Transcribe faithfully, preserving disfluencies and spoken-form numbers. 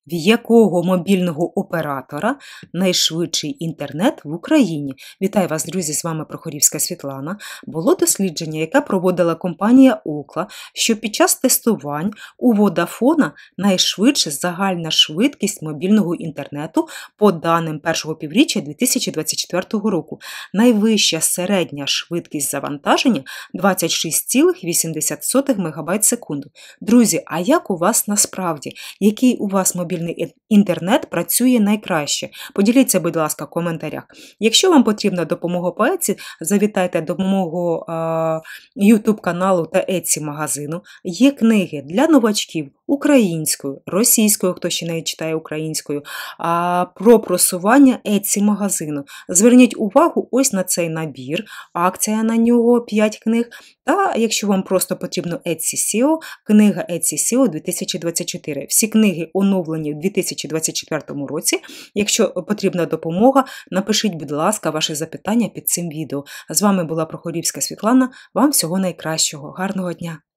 В якого мобільного оператора найшвидший інтернет в Україні? Вітаю вас, друзі, з вами Прохорівська Світлана. Було дослідження, яке проводила компанія Ookla, що під час тестувань у Водафона найшвидша загальна швидкість мобільного інтернету по даним першого півріччя дві тисячі двадцять четвертого року. Найвища середня швидкість завантаження двадцять шість цілих вісімдесят сотих мегабайт в секунду. Друзі, а як у вас насправді? Який у вас мобільний інтернет працює найкраще? Поділіться, будь ласка, в коментарях. Якщо вам потрібна допомога по Etsy, завітайте до мого YouTube-каналу та Etsy-магазину. Є книги для новачків українською, російською, хто ще не читає українською, а, про просування Etsy-магазину. Зверніть увагу ось на цей набір, акція на нього п'ять книг. Та, якщо вам просто потрібно Etsy сео, книга Etsy сео дві тисячі двадцять чотири. Всі книги оновлені в дві тисячі двадцять четвертому році. Якщо потрібна допомога, напишіть, будь ласка, ваші запитання під цим відео. З вами була Прохорівська Світлана. Вам всього найкращого. Гарного дня!